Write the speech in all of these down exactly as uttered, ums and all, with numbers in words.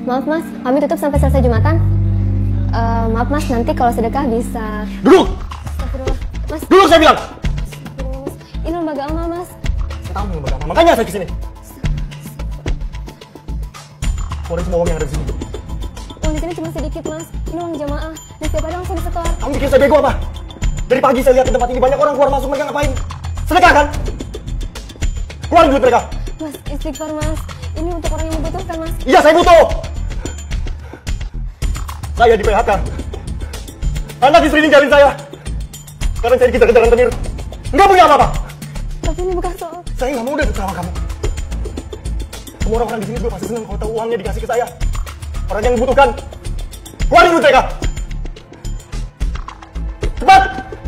Maaf mas, kami tutup sampai selesai Jumatan. Uh, maaf mas, nanti kalau sedekah bisa... Duduk! Mas. Duduk saya bilang! Mas. Ini lembaga amal mas. Saya tahu lembaga amal, makanya saya kesini. Keluarin semua uang yang ada di sini. Uang di sini cuma sedikit mas, ini uang jamaah. Dan setiap hari langsung disetor. Kamu bikin saya bego apa? Dari pagi saya lihat di tempat ini banyak orang keluar masuk, mereka ngapain? Sedekah kan? Keluarin duit mereka. Mas, istighfar mas. Ini untuk orang yang membutuhkan mas. Iya, saya butuh. Saya di P H K. Anak istri ninggalin saya. Karena saya dikejar-kejaran tenir. Nggak punya apa-apa. Tapi ini bukan soal... Saya nggak mau deh sama kamu. Semua orang-orang di sini juga pasti senang kalau tahu uangnya dikasih ke saya. Orang yang membutuhkan. Keluarin duit mereka. Cepat!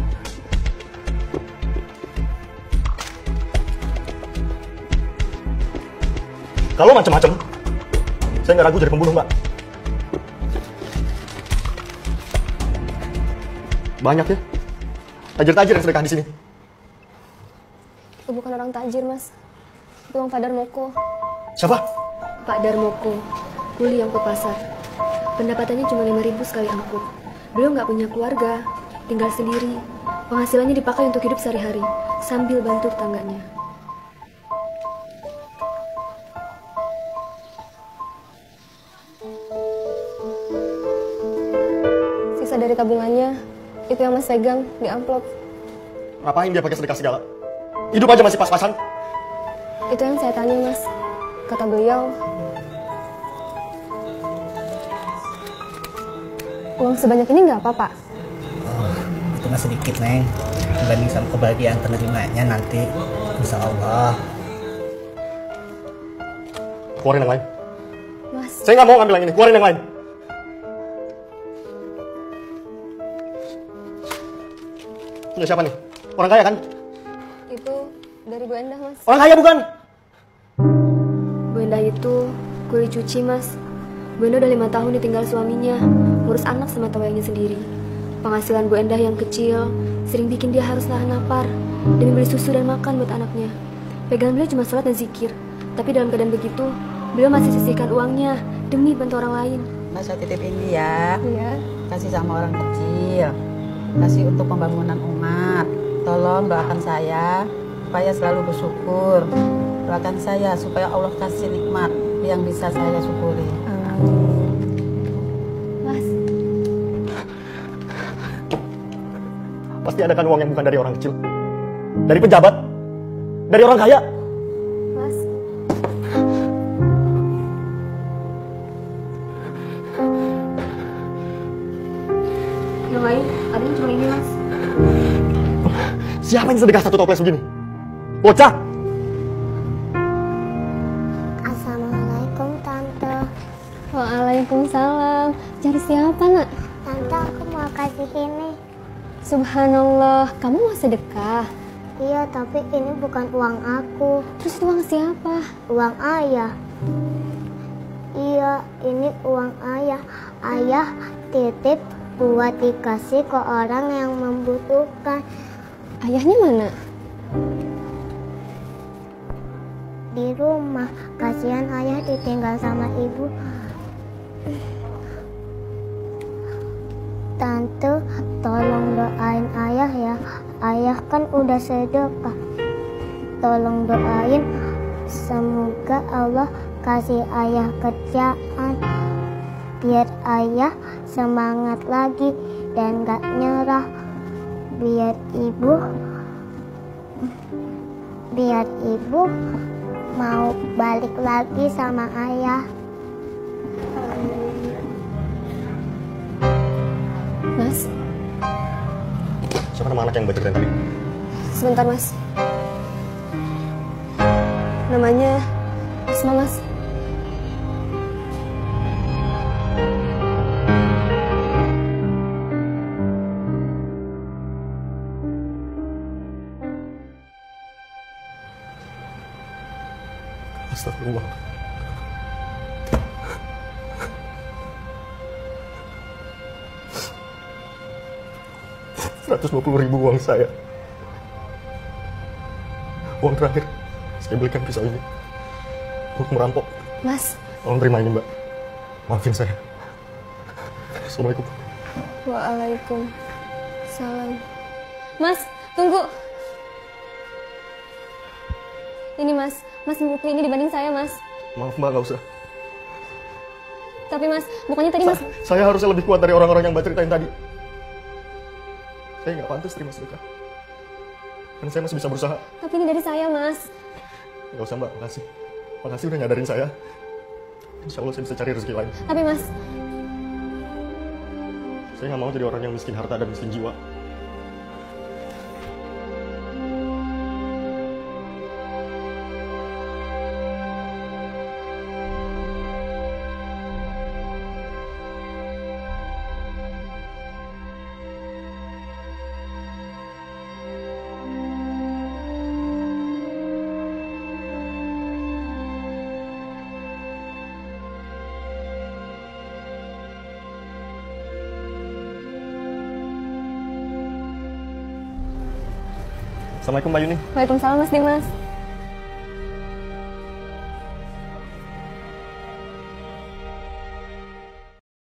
Kalau macam-macam, saya nggak ragu jadi pembunuh, Mbak. Banyak ya, tajir-tajir yang sedekah di sini. Itu bukan orang tajir, mas. Itu orang Pak Darmoko. Siapa? Pak Darmoko, kuli angkut pasar. Pendapatannya cuma lima ribu sekali angkut. Beliau nggak punya keluarga, tinggal sendiri. Penghasilannya dipakai untuk hidup sehari-hari, sambil bantu tetangganya. Sisa dari tabungannya, itu yang mas pegang di amplop. Ngapain dia pakai sedekah segala? Hidup aja masih pas-pasan. Itu yang saya tanya mas. Kata beliau, uang sebanyak ini nggak apa, Pak? Oh, itu mah sedikit, Neng. Dibanding sama kebahagiaan penerimanya nanti, insya Allah. Keluarin yang lain. Mas. Saya nggak mau ngambil yang ini. Keluarin yang lain. Punya siapa nih? Orang kaya kan? Itu dari Bu Endah, Mas. Orang kaya bukan? Bu Endah itu kuli cuci, Mas. Bu Endah udah lima tahun ditinggal suaminya, ngurus anak sama tawanya sendiri. Penghasilan Bu Endah yang kecil sering bikin dia harus nahan lapar demi beli susu dan makan buat anaknya. Pegangan beliau cuma sholat dan zikir. Tapi dalam keadaan begitu, beliau masih sisihkan uangnya demi bantu orang lain. Mas, saya titip ini ya. Iya. Kasih sama orang kecil. Kasih untuk pembangunan umat. Tolong doakan saya supaya selalu bersyukur. Doakan saya supaya Allah kasih nikmat yang bisa saya syukuri. Amin. Mas. Pasti ada kan uang yang bukan dari orang kecil. Dari pejabat. Dari orang kaya. Mas. Yang lain, ada yang cuma ini, Mas. Siapa yang sedekah satu toples begini? Bocah! Assalamualaikum, Tante. Waalaikumsalam. Cari siapa, nak? Tante, aku mau kasih ini. Subhanallah, kamu mau sedekah? Iya, tapi ini bukan uang aku. Terus uang siapa? Uang ayah. Iya, ini uang ayah. Ayah titip buat dikasih ke orang yang membutuhkan. Ayahnya mana? Di rumah. Kasihan ayah ditinggal sama ibu. Tante, tolong doain ayah ya. Ayah kan udah sedekah. Tolong doain, semoga Allah kasih ayah kerjaan. Biar ayah semangat lagi dan gak nyerah. Biar ibu, biar ibu mau balik lagi sama ayah. Mas. Siapa nama anak yang baca tadi? Sebentar, Mas. Namanya Asma, Mas. Astagfirullah. seratus dua puluh ribu uang saya. Uang terakhir saya belikan pisau ini untuk merampok. Mas. Tolong terima ini, Mbak. Maafin saya. Assalamualaikum. Waalaikumsalam. Mas, tunggu. Ini mas, mas buku ini dibanding saya mas. Maaf mbak, nggak usah. Tapi mas, bukannya tadi mas... Sa saya harusnya lebih kuat dari orang-orang yang mbak ceritain tadi. Saya nggak pantas terima sedekah. Dan saya masih bisa berusaha. Tapi ini dari saya mas. Nggak usah mbak, makasih. Makasih udah nyadarin saya. Insya Allah saya bisa cari rezeki lain. Tapi mas... Saya nggak mau jadi orang yang miskin harta dan miskin jiwa. Assalamualaikum Mbak Yuni. Waalaikumsalam mas Dimas.